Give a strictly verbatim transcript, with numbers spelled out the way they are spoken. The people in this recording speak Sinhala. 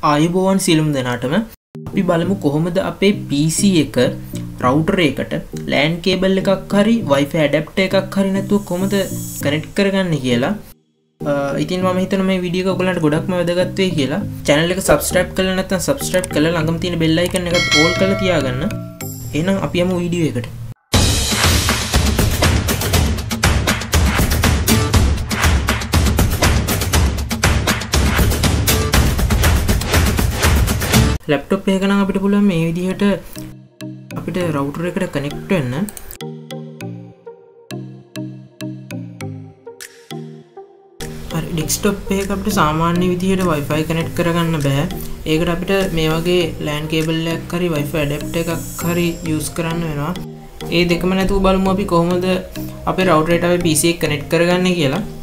ආයුබෝවන් සියලුම දෙනාටම අපි බලමු කොහොමද අපේ P C එක රවුටර් එකට LAN කේබල් එකක් හරි Wi-Fi ඇඩැප්ටර් එකක් හරි නැතුව කොහොමද කනෙක්ට් කරගන්නේ කියලා. ඉතින් මම හිතනවා මේ වීඩියෝ එක ඔයගලන්ට ගොඩක්ම වැදගත් වෙයි කියලා. channel එක subscribe කරලා නැත්නම් subscribe කරලා ළඟම තියෙන bell icon එකත් all කරලා තියාගන්න. එහෙනම් අපි යමු වීඩියෝ එකට. ලැප්ටොප් එක නම් අපිට පුළුවන් මේ විදිහට අපිට රවුටර් එකට කනෙක්ට් වෙන්න. හරි ඩෙස්ක්ටොප් එක අපිට සාමාන්‍ය විදිහට Wi-Fi කනෙක්ට් කරගන්න බෑ. ඒකට අපිට මේ වගේ LAN කේබල් එකක් හරි Wi-Fi ඇඩැප්ටර් එකක් හරි යූස් කරන්න වෙනවා. ඒ දෙකම නැතුව බලමු අපි කොහොමද අපේ රවුටර් එකට අපේ P C එක කනෙක්ට් කරගන්නේ කියලා.